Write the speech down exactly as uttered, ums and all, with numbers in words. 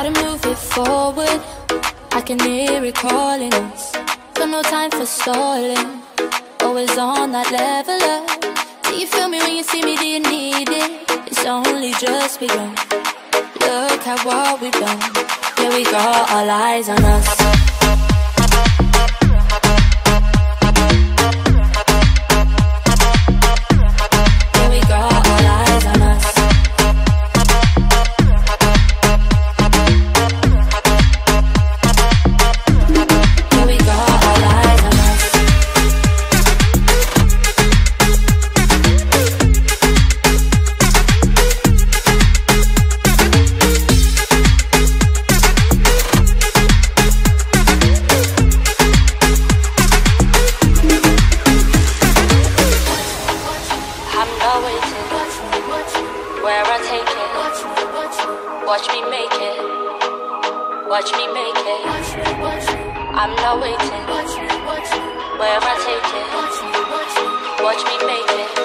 Gotta move it forward, I can hear it calling us. Got no time for stalling, always on that level up. Do you feel me when you see me, do you need it? It's only just begun. Look at what we've done. Yeah, we got all eyes on us. Watch me make it. Watch me make it. I'm not waiting. Where I take it. Watch me make it.